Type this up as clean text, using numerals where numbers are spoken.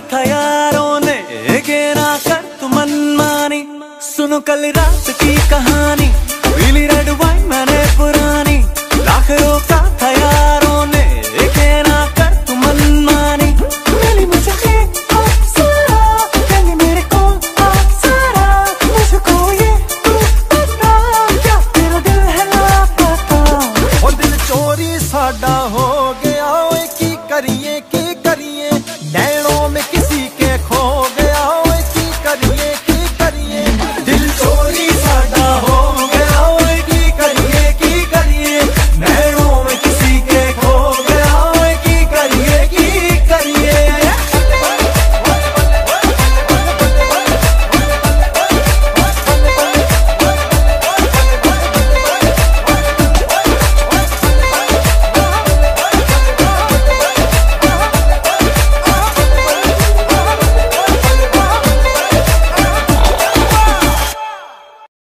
था यारों ने के ना कर तू मनमानी। सुनो कल रात की कहानी, पीली रेड वाइन मैंने पुरानी, लाख रोका